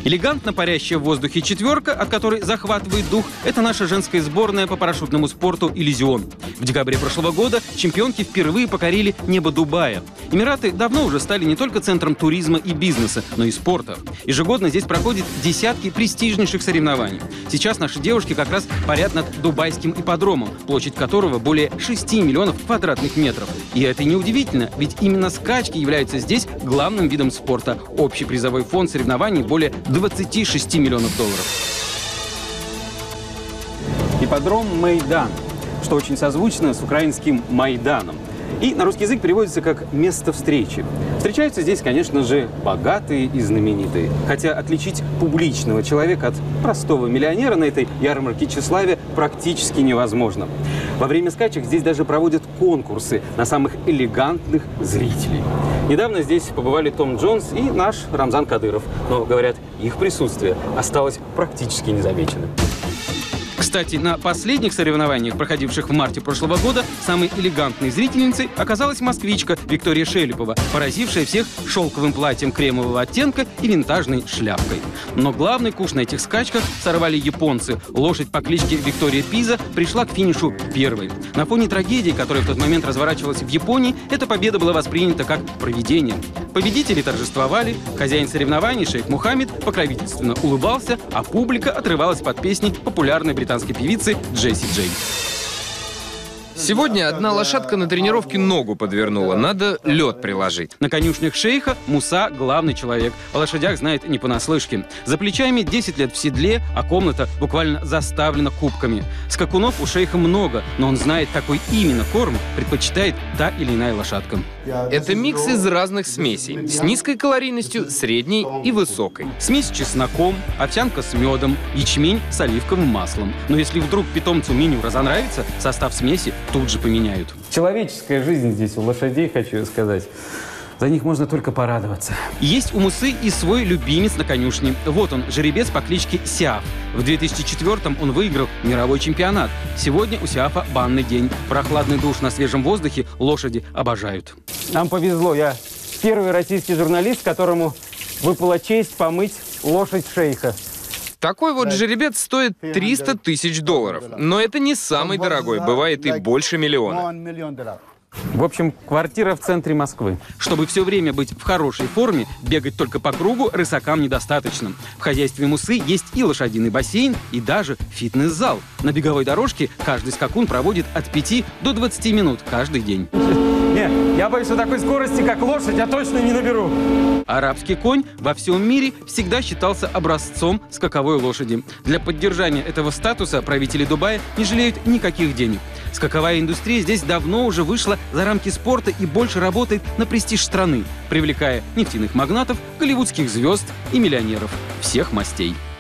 Элегантно парящая в воздухе четверка, от которой захватывает дух, это наша женская сборная по парашютному спорту «Иллюзион». В декабре прошлого года чемпионки впервые покорили небо Дубая. Эмираты давно уже стали не только центром туризма и бизнеса, но и спорта. Ежегодно здесь проходят десятки престижнейших соревнований. Сейчас наши девушки как раз парят над дубайским ипподромом, площадь которого более 6 миллионов квадратных метров. И это неудивительно, ведь именно скачки являются здесь главным видом спорта. Общий призовой фонд соревнований более 26 миллионов долларов. Ипподром Майдан, что очень созвучно с украинским Майданом. И на русский язык переводится как «место встречи». Встречаются здесь, конечно же, богатые и знаменитые. Хотя отличить публичного человека от простого миллионера на этой ярмарке тщеславия практически невозможно. Во время скачек здесь даже проводят конкурсы на самых элегантных зрителей. Недавно здесь побывали Том Джонс и наш Рамзан Кадыров. Но, говорят, их присутствие осталось практически незамеченным. Кстати, на последних соревнованиях, проходивших в марте прошлого года, самой элегантной зрительницей оказалась москвичка Виктория Шелепова, поразившая всех шелковым платьем кремового оттенка и винтажной шляпкой. Но главный куш на этих скачках сорвали японцы. Лошадь по кличке Виктория Пиза пришла к финишу первой. На фоне трагедии, которая в тот момент разворачивалась в Японии, эта победа была воспринята как провидение. Победители торжествовали, хозяин соревнований шейх Мухаммед покровительственно улыбался, а публика отрывалась под песни популярной британской певицы Джесси Джей. Сегодня одна лошадка на тренировке ногу подвернула. Надо лед приложить. На конюшнях шейха Муса – главный человек. О лошадях знает не понаслышке. За плечами 10 лет в седле, а комната буквально заставлена кубками. Скакунов у шейха много, но он знает, какой именно корм предпочитает та или иная лошадка. Это микс из разных смесей. С низкой калорийностью, средней и высокой. Смесь с чесноком, овсянка с медом, ячмень с оливковым маслом. Но если вдруг питомцу меню разонравится, состав смеси тут же поменяют. Человеческая жизнь здесь у лошадей, хочу сказать. За них можно только порадоваться. Есть у Мусы и свой любимец на конюшне. Вот он, жеребец по кличке Сиаф. В 2004-м он выиграл мировой чемпионат. Сегодня у Сиафа банный день. Прохладный душ на свежем воздухе лошади обожают. Нам повезло. Я первый российский журналист, которому выпала честь помыть лошадь шейха. Такой вот жеребец стоит 300 тысяч долларов. Но это не самый дорогой, бывает и больше миллиона. В общем, квартира в центре Москвы. Чтобы все время быть в хорошей форме, бегать только по кругу рысакам недостаточно. В хозяйстве Мусы есть и лошадиный бассейн, и даже фитнес-зал. На беговой дорожке каждый скакун проводит от 5 до 20 минут каждый день. Нет, я боюсь, что такой скорости, как лошадь, я точно не наберу. Арабский конь во всем мире всегда считался образцом скаковой лошади. Для поддержания этого статуса правители Дубая не жалеют никаких денег. Скаковая индустрия здесь давно уже вышла за рамки спорта и больше работает на престиж страны, привлекая нефтяных магнатов, голливудских звезд и миллионеров всех мастей.